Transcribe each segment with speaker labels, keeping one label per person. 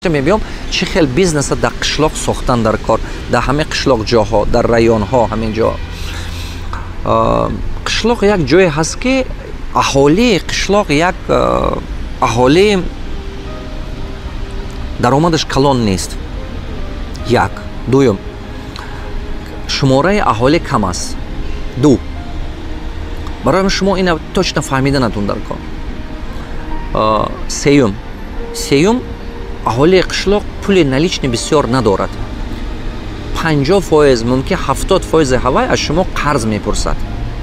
Speaker 1: мебиём чӣ хел бизнеса дар қишлоқ сохтан дар кор, дар ҳамаи қишлоқ ҷоҳо, дар районҳо, ҳамин ҷо. Қишлоқ як ҷое ҳаст ки аҳолии қишлоқ як аҳолии даромадаш калон нест. Як. Дуюм, шумораи аҳолӣ кам аст. Ду. Барои шумо ина точно фаҳмиданатун дар кор. Сеюм, аҳолии қишлоқ пули налични бисёр надорад. 50%, мумкин 70% ҳавай аз шумо қарз мепурсад.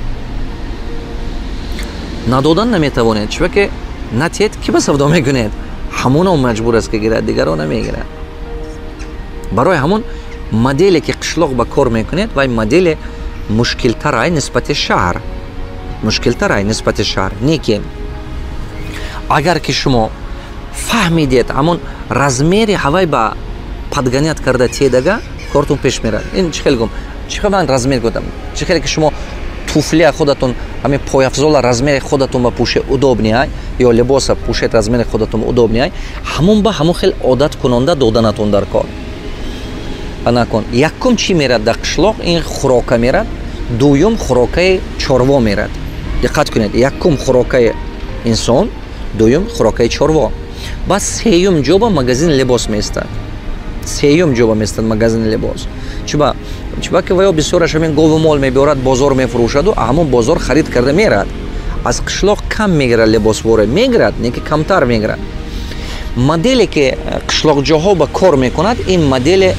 Speaker 1: Надодан наметавонед, чуба ки натиҳед ки ба савдо мекунед. Ҳамуно маҷбур аст ки гирад, дигаро намегирад. Барои ҳамун моделе ки қишлоқ ба кор мекунед, вай модели мушкилтарай нисбати шаҳр. Мушкилтарай нисбати шаҳр. Не ки агар ки шумо фаҳмидед ҳамун размери ҳавай ба падганят карда тедага, кортун пеш мерад. Ин чӣ хел гум? Чӣ хел ман размер гуфтам? Чӣ хеле ки шумо туфлия худатун, ҳамин пояфзола размери худатун ба пӯше удобния, ё либоса пӯшед размери худатун удобния, ҳамун ба ҳамун хел одат кунонда доданатун дар кор. Анакун. Якум чӣ мерад дар қишлоқ? Ин хӯрока мерад. Дуюм хӯрокаи чорво мерад. Диққат кунед. Якум хӯрокаи инсон, дуюм хӯрокаи чорво. Баъд сеюм ҷо ба магазин либос меистад. Сеюм ҷо ба меистад магазин либос. Чуба ки ваё бисёраш ҳамин гову мол мебиёрад, бозор мефурӯшаду, ҳамун бозор харид карда мерад. Аз қишлоқ кам мегирад либосворе. Мегирад, не ки камтар мегирад. Моделе ки қишлоқҷоҳо ба кор мекунад, ин модели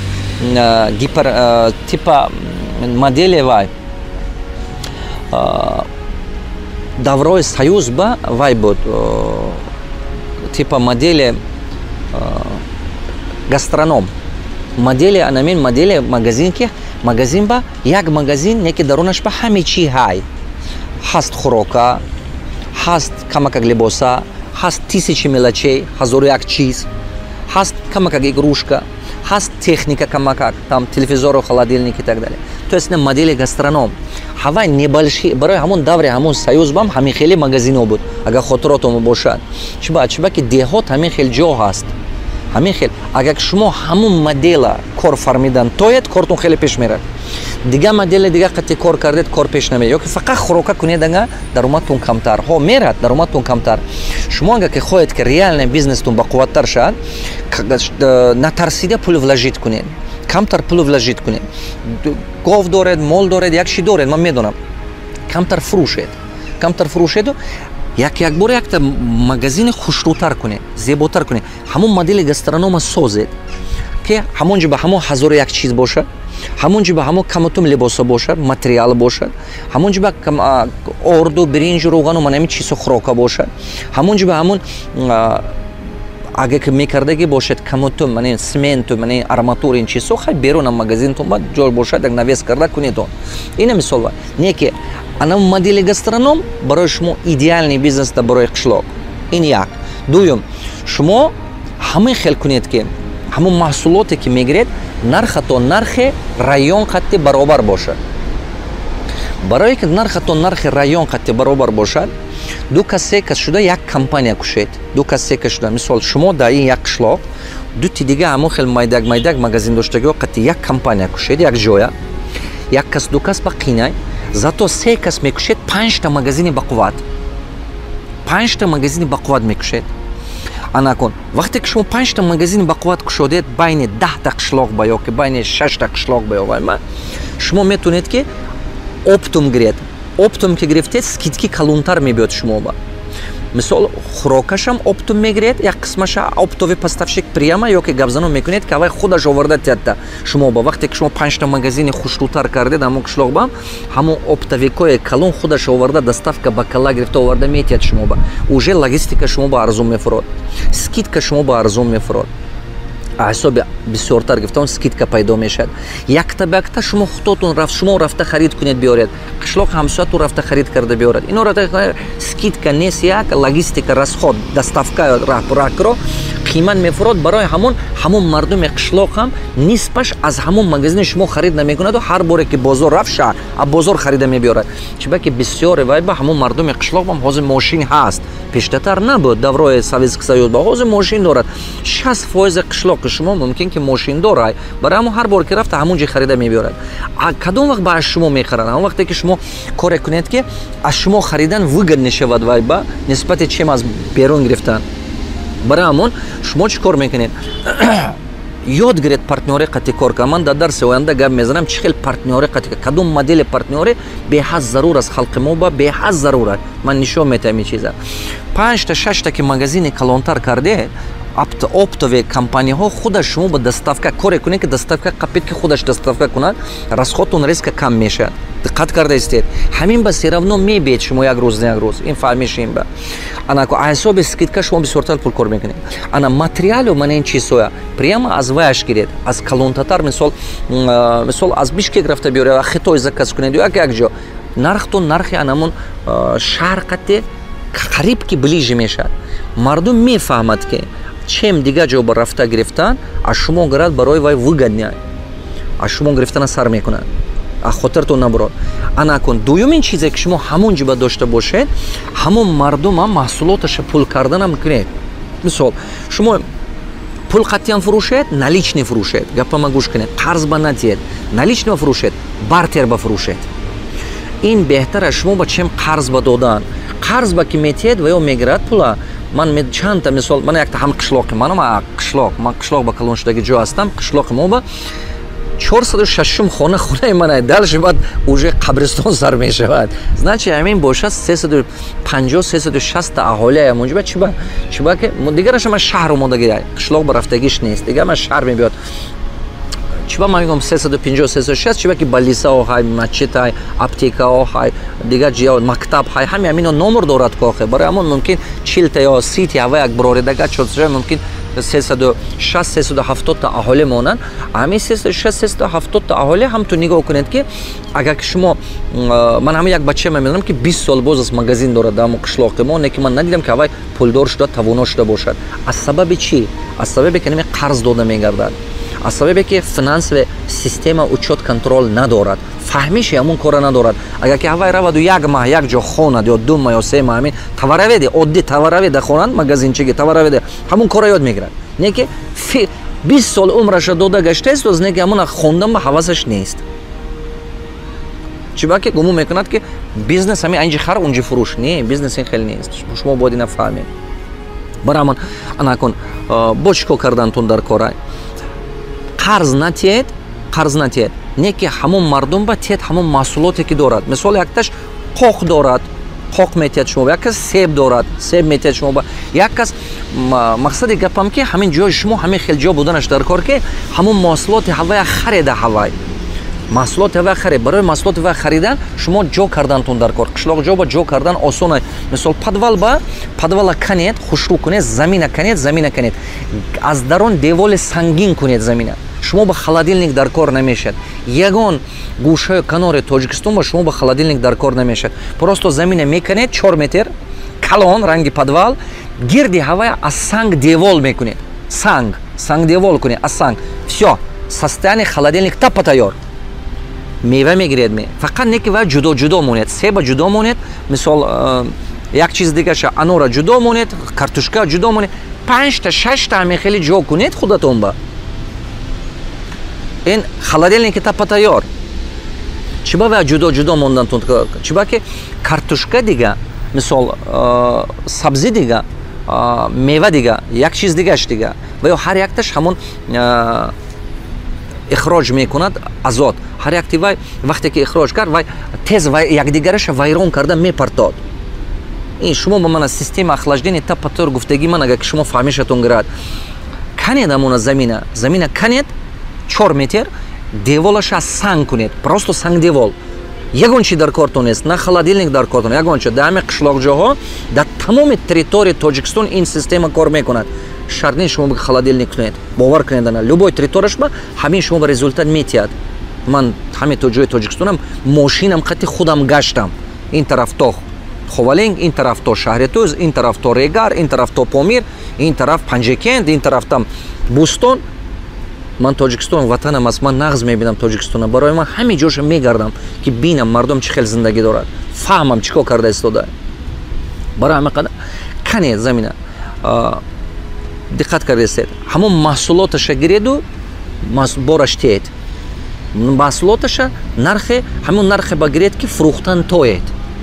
Speaker 1: типа модели вай даврои союз ба вай буд, типа модели гастроном. Модели анамин модели магазин ки магазин ба як магазин, не ки дарунаш ба ҳаме чӣ ҳай. Ҳаст хӯрока, ҳаст камакак либоса, ҳаст тисячи мелочей, 1001 чиз, ҳаст камакак игрушка, ҳаст техника камакак, там телевизору, холодильник и так далее. То есть модели гастроном. Ҳавай небольшие, барои ҳамун даври ҳамун союз бам ҳамин хели магазино буд, агар хотиротум бошад. Чуба ки деҳот ҳамин хел ҷо ҳаст. Ҳамин хел. Агар шумо ҳамун модела кор фармидан тоед, кортун хеле пеш мерад. Дига модели дига қати кор кардед, кор пеш намед. Ёки фақат хӯрока кунед, ага даромадтун камтар. Ҳо мерад, даромадтун камтар. Шумо агар ки хоҳед ки реальный бизнестун бақувваттар шад, натарсида пул вложит кунед. Камтар пул вложит кунед. Гов доред, мол доред, як ши доред, ман медонам. Камтар фурӯшед. Камтар фурӯшеду, як бор якта магазини хушрӯтар кунед, зеботар кунед. Ҳамун модели гастронома созед, ки ҳамон ҷо ба ҳамон 1001 чиз бошад, ҳамон ҷо ба ҳамон камутум либоса бошад, материал бошад, ҳамон ҷо ба орду, биринҷу, рӯғану манами чизу хӯрока бошад, ҳамон ҷо ба ҳамон агар ки мекардаги бошад камутум, мани сменту, мани арматура ин чизо, хай берун ам магазинтон ба ҷо бошад, як навес карда кунедон. Ина мисол ва. Не ки ана модели гастроном барои шумо идеальный бизнес да барои қишлоқ. Ин як. Дуюм, шумо ҳамин хел кунед ки ҳамун маҳсулоте ки мегиред, нархато нархи район қатти баробар бошад. Барои ки нархато нархи район қатти баробар бошад, ду касе кас шуда як компания кушед. Ду касе кас шуда. Мисол, шумо дар ин як қишлоқ, дути дига ҳамон хел майдаг магазин доштагиҳо қатти як компания кушед, як ҷоя. Як кас, ду кас ба қинай. Зато се кас мекушед 5 магазини бақувват. 5 магазини бақувват мекушед. Анакун. Вақте ки шумо 5 магазини бақувват кушодед байни 10 қишлоқ ба ёки байни 6 қишлоқ ба ёвайма, шумо метавонед ки оптум гиред. Оптум ки гирифтед, скидки калонтар мебиёд шумо ба. Мисол, хӯрокашам оптум мегиред, як қисмаша оптови поставщик прияма ёки гапзанон мекунед ки авай худаш оварда тядда шумо ба. Вақте ки шумо 5 магазини хушрӯтар кардед ҳамон қишлоқ ба, ҳамон оптовикои калон худаш оварда доставка ба кала гирифта оварда метияд шумо ба. Уже логистика шумо ба арзон мефурод. Скидка шумо ба арзон мефурод. ҳисоби бисёртар гифтам скидка пайдо мешавад. Якта ба якта шумо худотун рафт, шумо рафта харид кунед биёред. Қишлоқ ҳамсоятун рафта харид карда биёред. Ино рафта скидка нест, як логистика, расход, доставка ракро қимат мефурод барои ҳамон мардуми қишлоқ ҳам нисбаш аз ҳамон магазини шумо харид намекунаду ҳар боре ки бозор рафт шаҳр аз бозор харида мебиёрад. Чиба ки бисёре вай ба ҳамон мардуми қишлоқ ҳам ҳозир мошин ҳаст. Пештатар набуд даврои Советский Союз ба ҳозир мошин дорад. 60% қишлоқи шумо мумкин ки мошин дорад. Барои ҳамон ҳар бор ки рафта ҳамон ҷо харида мебиёрад. Кадом вақт ба аз шумо мехарад? ҳамон вақте ки шумо коре кунед ки аз шумо харидан выгод мешавад вай ба нисбати чем аз берун гирифтан. Барои ҳамон шумо чӣ кор мекунед? ёд гиред партнёри қати кор кунед. Ман дар дарси оянда гап мезанам чӣ хел партнёри қати кор. Кадом модели партнёри беҳад зарур аст халқи мо ба беҳад зарур аст. Ман нишон метаҳам ин чиза. 5 та 6 та ки магазини калонтар кардед, оптовые компанияҳо худаш шумо ба доставка коре кунед ки доставка қапед ки худаш доставка кунад, расходтон резко кам мешавад. диққат кардаистед? Ҳамин ба серавно мебиед шумо як рӯз на як рӯз. Ин фаҳмишин ба. Ана ко ҳисоби скидка шумо бисёртар пул кор мекунед. Ана материалу мана ин чизоя прямо аз ваяш гиред, аз калонтатар мисол аз Бишкек рафта биёред, аз Хитой заказ кунед як ҷо. Нархтон нархи анамон шарқате қариб ки ближе мешавад. Мардум мефаҳмад ки чем дига ҷо ба рафта гирифтан, аз шумо гирад барои вай выгодня. Аз шумо гирифтана сар мекунад. аз хотиртон набурад. Ана кун. Дуюмин чизе ки шумо ҳамон ҷиба дошта бошед, ҳамон мардум ҳам маҳсулоташа пул карданам мекунед. Мисол, шумо пул қатъиян фурӯшед, наличный фурӯшед. Гапама гӯш кунед. Қарз ба надиҳед. Наличный фурӯшед, бартер ба фурӯшед. Ин беҳтара шумо ба чем қарз ба додан. Қарз ба ки метиҳед ва ё мегирад пула. Ман чандта мисол, ман якта ҳам қишлоқи манам, ман қишлоқ ба калон шудаги ҷо ҳастам, қишлоқи мо ба 406 хонаи ман далши баъд уже қабристон сар мешавад. Значи ҳамин бошад 350-360 аҳолия ҳамонҷиба чиба ки дигараша ман шаҳр омода қишлоқ ба рафтагиш нест. Дигар ман шаҳр мебиёд. Чиба ман мегӯям 350-360 чиба ки балисао ҳай, масҷид ҳай, аптекао ҳай, дигар ҷиҳо мактаб ҳай, ҳами ҳамино номер дорад кохе. Барои ҳамон мумкин 40 та ё 30 та ҳава як бироредага чоша мумкин 360-370 та аҳолӣ монанд. Ҳамин 360-370 та аҳолӣ ҳам ту нигоҳ кунед ки агар ки шумо ман ҳамин як бачаам мебинам ки 20 сол боз аз магазин дорад дар қишлоқи мо, не ки ман надидам ки ҳавай пулдор шуда, тавоно шуда бошад. Аз сабаби чӣ? Аз сабабе ки нами қарз дода мегардад. Аз сабабе ки финансовая система учёт контрол надорад. Фаҳмиши ҳамон кора надорад. Агар ки ҳавай раваду як маҳ як ҷо хонад ё 2 маҳ ё 3 маҳ ҳамин тавараведе оддӣ тавараведе хонанд магазинчиги тавараведе ҳамон кора ёд мегирад. Не ки 20 сол умраша дода гаштааст оз не ки ҳамон хондан ба ҳавасаш нест. Чиба ки гумон мекунад ки бизнес ҳамин инҷи хар унҷи фурӯш. Не, бизнес ин хеле нест. Шумо бояд ина фаҳмед. Барои ҳамон ана кун бо чӣ кор кардантон дар кора? Қарз натиҳед. Не ки ҳамон мардум ба тиҳед ҳамон маҳсулоте ки дорад. Мисол якташ қоқ дорад, қоқ метиҳед шумо ба, як кас себ дорад, себ метиҳед шумо ба. Як кас мақсади гапам ки ҳамин ҷои шумо ҳамин хел ҷо буданаш дар кор ки ҳамон маҳсулоти ҳавая харида ҳавай. Маҳсулоти ҳавая харид. Барои маҳсулоти ҳавая харидан шумо ҷо кардантон дар кор. Қишлоқ ҷо ба ҷо кардан осона. Мисол подвала канед, хушрӯ кунед, замина канед. Аз дарон деволи сангин кунед замина. Шумо ба холодильник дар кор намешад. Ягон гӯшаи канори Тоҷикистон ба шумо ба холодильник дар кор намешад. Просто замина меканед 4 метр, калон ранги подвал, гирди ҳавая аз санг девол мекунед. Санг девол кунед, аз санг. Всё, состояние холодильник тапа тайёр. Мева мегиред ме. Фақат не ки ва ҷудо монед. Себа ҷудо монед, мисол як чиз дигаша анора ҷудо монед, картошка ҷудо монед. 5 та 6 та ҳамин хели ҷо кунед худатон ба. Ин холодильники тапа тайёр. Чиба ва ҷудо мондантон? Чиба ки картошка дига, мисол сабзи дига, мева дига, як чиз дигаш дига. Ва ё ҳар якташ ҳамон ихроҷ мекунад азот. Ҳар якти вай вақте ки ихроҷ кард, вай тез якдигараша вайрон карда мепартод. Ин шумо ба мана система охлаждения тапа тайёр гуфтаги ман агар ки шумо фаҳмишатон гирад. Канед ҳамона замина канед 4 метр, деволаша санг кунед, просто санг девол. Ягон чи дар кортон нест, на холодильник дар кортон, ягон чи. Дар ҳамин қишлоқ ҷоҳо, дар тамоми территорияи Тоҷикистон ин система кор мекунад. Шарт нест шумо холодильник кунед. Бовар кунед ана, любой территорияш ба ҳамин шумо ба результат метиҳад. Ман ҳамин то ҷои Тоҷикистонам мошинам қати худам гаштам. Ин тараф то Ховалинг, ин тараф то Шаҳритӯз, ин тараф то Регар, ин тараф то Помир, ин тараф Панҷекент, ин тараф там Бӯстон. Ман Тоҷикистон ватанам аст, ман нағз мебинам Тоҷикистона. Барои ман ҳами ҷоша мегардам ки бинам мардум чӣ хел зиндагӣ дорад, фаҳмам чӣ кор карда истода. Барои ҳама қадар кане замина диққат кардестед, ҳамон маҳсулоташа гиреду бораш тед. Маҳсулоташа нархе ҳамон нархе ба гиред ки фурӯхтан тоед.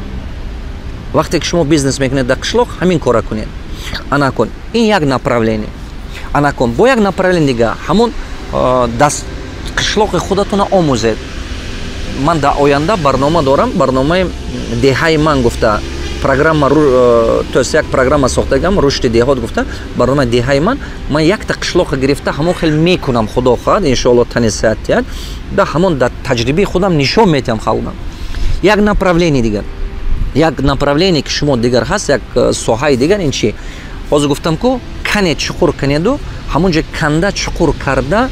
Speaker 1: Вақте ки шумо бизнес мекунед дар қишлоқ, ҳамин кора кунед. Ана кун, ин як направление. Ана кун, бо як направление дига ҳамон даст қишлоқи худатона омӯзед. Ман дар оянда барнома дорам, барномаи деҳаи ман гуфта, программа, то есть як программа сохтагам, рушди деҳот гуфта, барномаи деҳаи ман якта қишлоқа гирифта ҳамон хел мекунам, худо хоҳад, иншоалло тани сеҳат диҳад, да ҳамон дар таҷрибаи худам нишон метиҳам халқам. Як направление дигар, як направление ки шумо дигар ҳаст, як соҳаи дигар ин чи? Ҳозир гуфтам ку кане чуқур канеду, ҳамон ҷо канда чуқур карда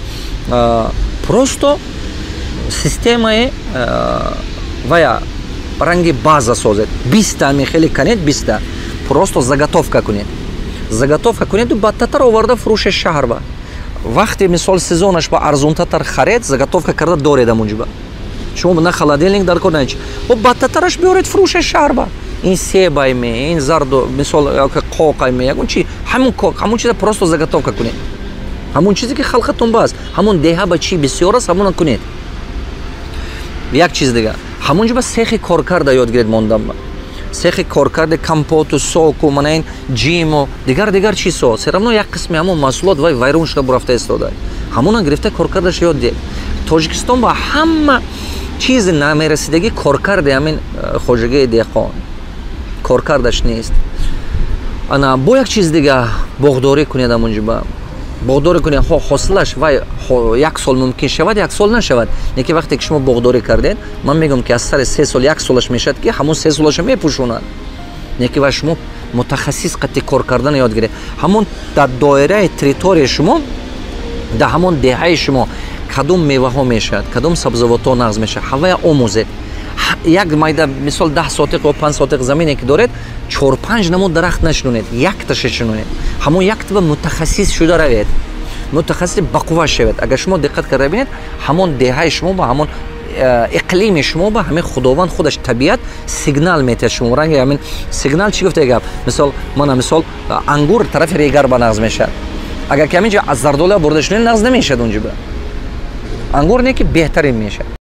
Speaker 1: просто системаи вая ранги база созед. 20 ами хеле канед, 20 просто заготовка кунед. Заготовка кунеду бадтатар оварда фурӯши шаҳр ба. Вақте мисол сезонаш ба арзонтатар харед, заготовка карда доред амунҷо. Шумо на холодильник дар кор нач. О бадтатараш биёред фурӯши шаҳр ба. Ин себай ме, ин зарду, мисол қоқай ме, ягон чи ҳамон чиза просто заготовка кунед. ҳамон чизе ки халқатон баст, ҳамон деҳа ба чӣ бисёр аст, ҳамона кунед. Як чиз дигар, ҳамон ҷо ба сехи коркарда ёд гиред мондам. Сехи коркарда компоту, соку, манаин ҷиму, дигар чизо. Все равно як қисми ҳамон маҳсулот вай вайрон шуда бурафта истода. ҳамона гирифта коркардаш ёд дед. Тоҷикистон ба ҳама чизи намерасидагӣ коркарда ҳамин хоҷагии деҳқон. Коркардаш нест. Ана бо як чиз дига боғдорӣ кунед амонҷо ба. Боғдорӣ кунед, ҳосилаш вай як сол мумкин шавад, як сол нашавад. Неки вақте ки шумо боғдорӣ кардед, ман мегӯям ки аз сари 3 сол як солаш мешавад ки ҳамон 3 солаша мепӯшонад. Неки вай шумо мутахассис қати кор кардан ёд гиред. ҳамон дар доираи территорияи шумо, дар ҳамон деҳаи шумо кадом меваҳо мешавад, кадом сабзавотҳо нағз мешавад, ҳавая омӯзед. Як майда мисол 10 сотиқ ё 5 сотиқ замине ки доред, 4-5 намо дарахт нашинонед, якташа шинонед. ҳамон яктаба мутахассис шуда равед. Мутахассис бақувва шавед. Агар шумо диққат карда бинед, ҳамон деҳаи шумо ба ҳамон иқлими шумо ба ҳамин худованд худаш табиат сигнал метиҳад шумо. Ранги ҳамин сигнал чӣ гуфта гап? Мисол мана мисол ангур тарафи Регар ба нағз мешавад. Агар ки ҳамин ҷо аз зардола бурда шинонед, нағз намешавад унҷо ба. ангур не ки беҳтарин мешавад.